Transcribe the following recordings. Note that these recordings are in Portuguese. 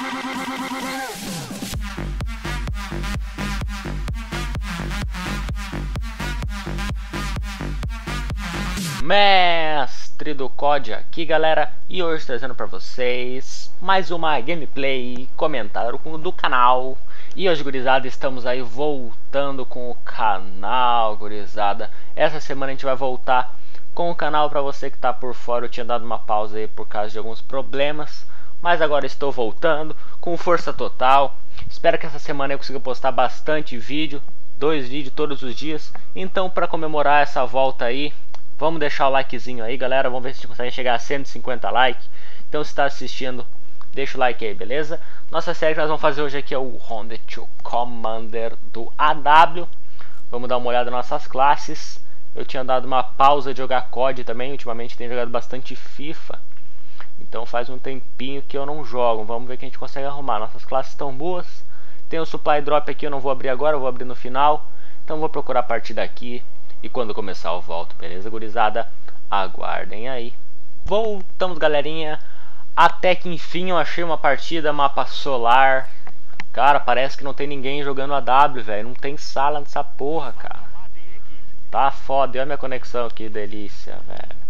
Mestre do COD aqui, galera, e hoje trazendo para vocês mais uma gameplay comentário do canal. E hoje, gurizada, estamos aí voltando com o canal, gurizada. Essa semana a gente vai voltar com o canal. Para você que tá por fora, eu tinha dado uma pausa aí por causa de alguns problemas, mas agora estou voltando com força total. Espero que essa semana eu consiga postar bastante vídeo, 2 vídeos todos os dias. Então, para comemorar essa volta aí, vamos deixar o likezinho aí, galera. Vamos ver se a gente consegue chegar a 150 likes. Então, se está assistindo, deixa o like aí, beleza? Nossa série que nós vamos fazer hoje aqui é o Rounded to Commander do AW. Vamos dar uma olhada nas nossas classes. Eu tinha dado uma pausa de jogar COD também. Ultimamente tenho jogado bastante FIFA. Então faz um tempinho que eu não jogo. Vamos ver o que a gente consegue arrumar. Nossas classes estão boas. Tem o Supply Drop aqui, eu não vou abrir agora, eu vou abrir no final. Então vou procurar a partida aqui. E quando começar eu volto, beleza, gurizada? Aguardem aí. Voltamos, galerinha. Até que enfim eu achei uma partida, mapa solar. Cara, parece que não tem ninguém jogando AW, velho. Não tem sala nessa porra, cara. Tá foda. Olha a minha conexão aqui, delícia, velho.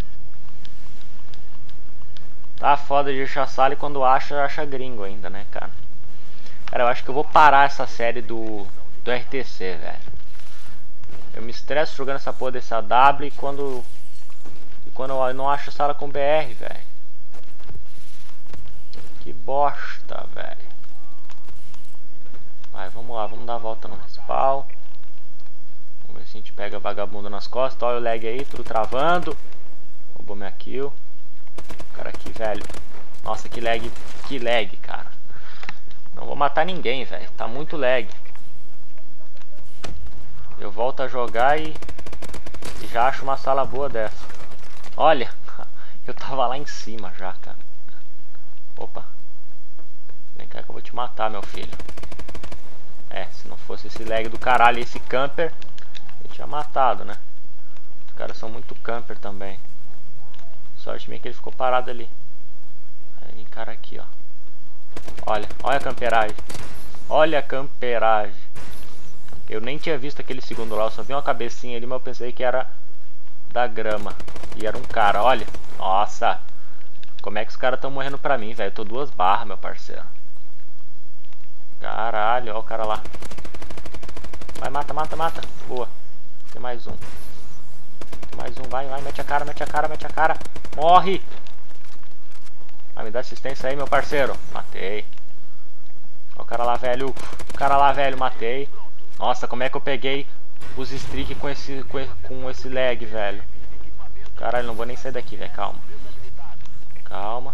Tá foda de achar sala e quando acha acha gringo ainda, né, cara? Cara, eu acho que eu vou parar essa série do RTC, velho. Eu me estresso jogando essa porra desse AW e quando eu não acho sala com BR, velho. Que bosta, velho. Vai, vamos lá, vamos dar a volta no respawn. Vamos ver se a gente pega vagabundo nas costas. Olha o lag aí, tudo travando. Roubou minha kill. Cara aqui, velho. Nossa, que lag, cara. Não vou matar ninguém, velho. Tá muito lag. Eu volto a jogar e já acho uma sala boa dessa. Olha, eu tava lá em cima já, cara. Opa. Vem cá que eu vou te matar, meu filho. É, se não fosse esse lag do caralho e esse camper, eu tinha matado, né? Os caras são muito camper também. Sorte minha que ele ficou parado ali. Aí vem cara aqui, ó. Olha a camperagem. Olha a camperagem. Eu nem tinha visto aquele segundo lá, eu só vi uma cabecinha ali, mas eu pensei que era da grama. E era um cara, olha. Nossa. Como é que os caras estão morrendo pra mim, velho? Eu tô 2 barras, meu parceiro. Caralho, ó o cara lá. Vai, mata. Boa. Tem mais um. Vai, mete a cara. Morre. Vai me dar assistência aí, meu parceiro. Matei. Ó o cara lá, velho. Matei. Nossa, como é que eu peguei os streak com esse lag, velho? Caralho, não vou nem sair daqui, velho. Calma.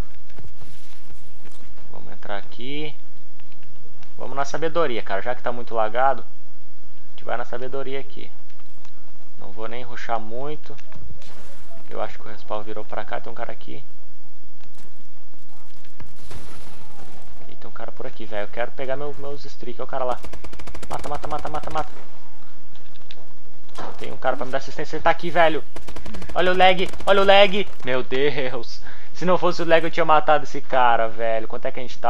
Vamos entrar aqui. Vamos na sabedoria, cara. Já que tá muito lagado, a gente vai na sabedoria aqui. Não vou nem rushar muito. Eu acho que o respawn virou pra cá. Tem um cara aqui. E tem um cara por aqui, velho. Eu quero pegar meus streak. Olha o cara lá. Mata. Tem um cara pra me dar assistência. Ele tá aqui, velho. Olha o lag. Meu Deus. Se não fosse o lag eu tinha matado esse cara, velho. Quanto é que a gente tá?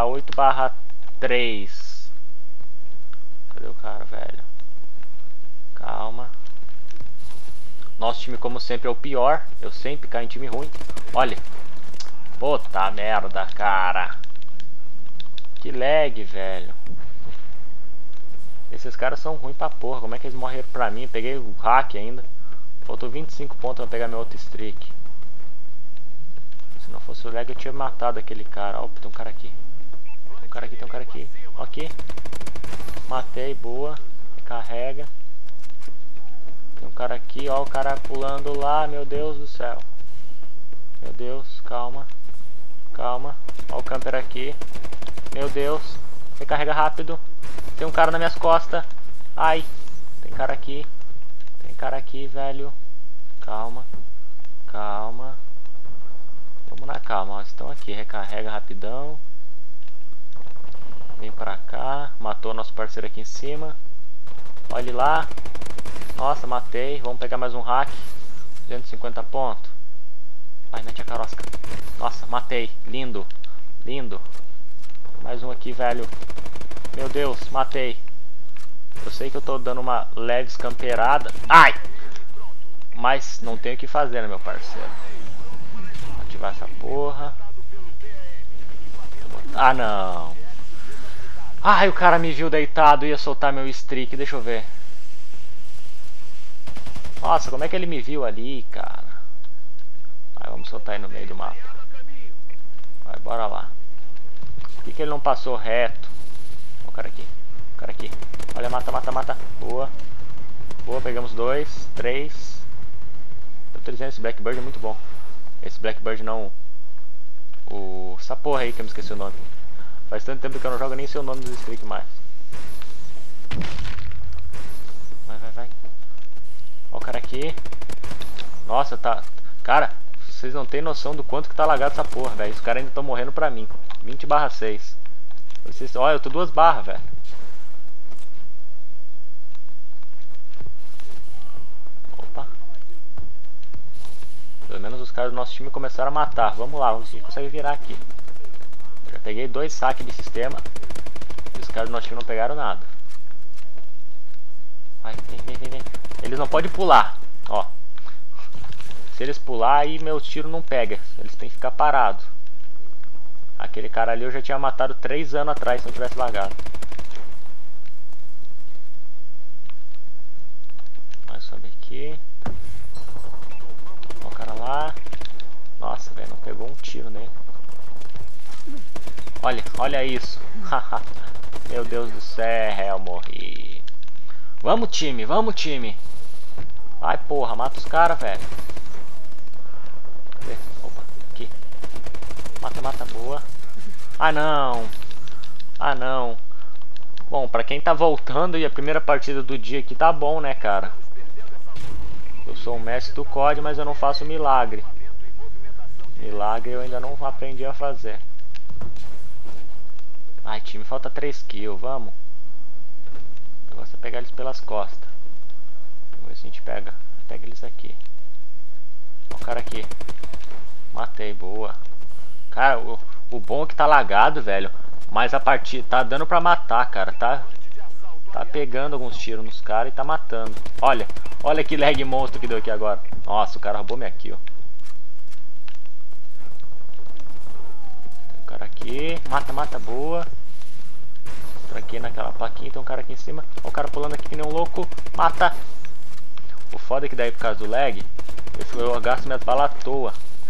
8/3. Cadê o cara, velho? Calma. Nosso time, como sempre, é o pior. Eu sempre caio em time ruim. Olha. Puta merda, cara. Que lag, velho. Esses caras são ruins pra porra. Como é que eles morreram pra mim? Eu peguei o hack ainda. Faltou 25 pontos pra pegar meu outro streak. Se não fosse o lag eu tinha matado aquele cara. Ó, tem um cara aqui. Tem um cara aqui. Aqui. Matei, boa. Carrega. Tem um cara aqui, ó. O cara pulando lá. Meu Deus do céu. Meu Deus, calma. Ó o camper aqui. Meu Deus. Recarrega rápido. Tem um cara nas minhas costas. Ai. Tem cara aqui, velho. Calma. Vamos na calma. Ó, estão aqui. Recarrega rapidão. Vem pra cá. Matou nosso parceiro aqui em cima. Olha ele lá. Nossa, matei. Vamos pegar mais um hack. 250 pontos. Vai, mete a carosca. Nossa, matei. Lindo. Mais um aqui, velho. Meu Deus, matei. Eu sei que eu tô dando uma leve escamperada. Ai! Mas não tenho o que fazer, né, meu parceiro? Ativar essa porra. Ah, não. Ai, o cara me viu deitado. Ia soltar meu streak. Deixa eu ver. Nossa, como é que ele me viu ali, cara? Vai, vamos soltar ele no meio do mapa. Vai, bora lá. Por que ele não passou reto? Ó, o cara aqui. O cara aqui. Olha, mata, mata, mata. Boa. Boa, pegamos 2, 3. Eu tô dizendo, esse Blackbird é muito bom. Esse Blackbird não... Essa porra aí que eu me esqueci o nome. Faz tanto tempo que eu não jogo, nem sei o nome dos streak mais. Vai, vai, vai. Ó o cara aqui. Nossa, tá... Cara, vocês não tem noção do quanto que tá lagado essa porra, velho. Os caras ainda estão morrendo pra mim. 20/6. Olha, eu tô 2 barras, velho. Opa. Pelo menos os caras do nosso time começaram a matar. Vamos lá, vamos ver se a gente consegue virar aqui. Já peguei 2 saques de sistema. E os caras do nosso time não pegaram nada. Vai, vem, vem, vem, vem. Eles não podem pular, ó. Se eles pular, aí meu tiro não pega. Eles têm que ficar parados. Aquele cara ali eu já tinha matado 3 anos atrás se não tivesse lagado. Vai, sobe aqui. Ó o cara lá. Nossa, velho, não pegou um tiro nele. Olha, olha isso. Meu Deus do céu, morri. Vamos, time, vamos, time. Vai, porra, mata os caras, velho. Opa, aqui. Mata, mata, boa. Ah, não. Ah, não. Bom, pra quem tá voltando e a primeira partida do dia aqui tá bom, né, cara? Eu sou o mestre do COD, mas eu não faço milagre. Milagre eu ainda não aprendi a fazer. Ai, time, falta 3 kills, vamos. O negócio é pegar eles pelas costas. Vamos ver se a gente pega eles aqui. Ó o cara aqui. Matei, boa. Cara, o bom é que tá lagado, velho. Mas a partida tá dando pra matar, cara. Tá pegando alguns tiros nos caras e tá matando. Olha, olha que lag monstro que deu aqui agora. Nossa, o cara roubou minha kill. Tem um cara aqui. Mata, mata, boa. Tranquei naquela plaquinha, tem um cara aqui em cima. Ó o cara pulando aqui que nem um louco. Mata. O foda é que daí por causa do lag, eu gasto minhas balas à toa.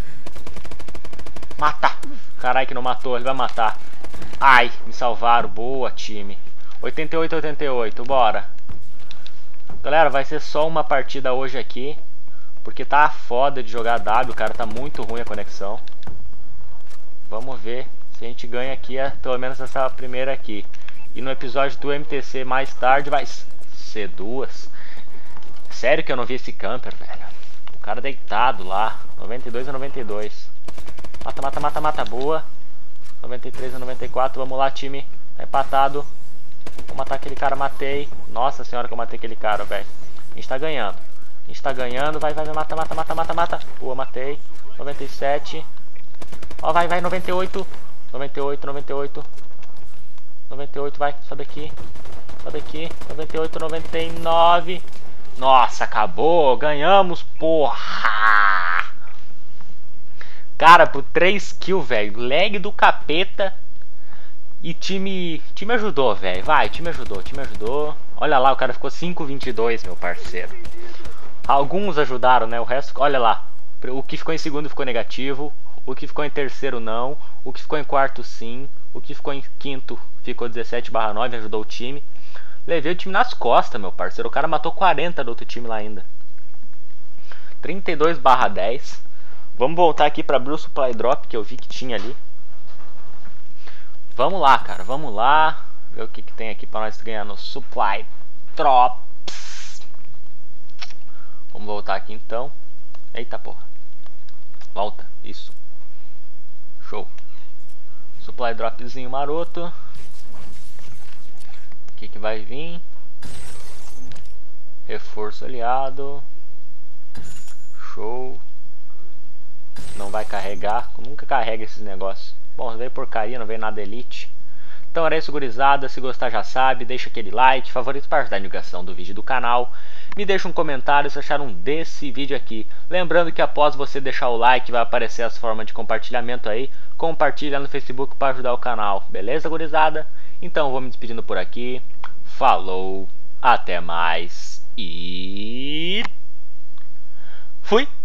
Mata! Caralho que não matou, ele vai matar. Ai, me salvaram. Boa, time. 88, 88, bora. Galera, vai ser só uma partida hoje aqui. Porque tá foda de jogar W, cara. Tá muito ruim a conexão. Vamos ver se a gente ganha aqui, pelo menos essa primeira aqui. E no episódio do MTC mais tarde vai ser 2. Sério que eu não vi esse camper, velho. O cara deitado lá. 92 a 92. Mata, mata, mata, mata. Boa. 93 a 94. Vamos lá, time. Tá empatado. Vou matar aquele cara. Matei. Nossa senhora que eu matei aquele cara, velho. A gente tá ganhando. A gente tá ganhando. Vai, vai, vai. Mata, mata, mata, mata, mata. Boa, matei. 97. Ó, vai, vai. 98. 98, 98. 98, vai. Sobe aqui. Sobe aqui. 98, 99. Nossa, acabou. Ganhamos, porra. Cara, por 3 kills, velho. Lag do capeta. E time ajudou, velho. Vai, time ajudou. Olha lá, o cara ficou 5-22, meu parceiro. Alguns ajudaram, né? O resto, olha lá. O que ficou em segundo ficou negativo. O que ficou em terceiro, não. O que ficou em quarto, sim. O que ficou em quinto ficou 17/9, ajudou o time. Levei o time nas costas, meu parceiro. O cara matou 40 do outro time lá ainda. 32/10. Vamos voltar aqui pra abrir o supply drop que eu vi que tinha ali. Vamos lá, cara. Vamos lá. Ver o que tem aqui pra nós ganhar no supply drops. Vamos voltar aqui então. Eita porra. Volta. Isso. Show. Supply dropzinho maroto. O que vai vir? Reforço aliado. Show. Não vai carregar. Nunca carrega esses negócios. Bom, veio porcaria, não veio nada elite. Então era isso, gurizada. Se gostar já sabe, deixa aquele like, favorito para ajudar a divulgação do vídeo do canal. Me deixa um comentário se acharam desse vídeo aqui. Lembrando que após você deixar o like vai aparecer as formas de compartilhamento aí. Compartilha no Facebook para ajudar o canal. Beleza, gurizada? Então vou me despedindo por aqui. Falou, até mais e fui!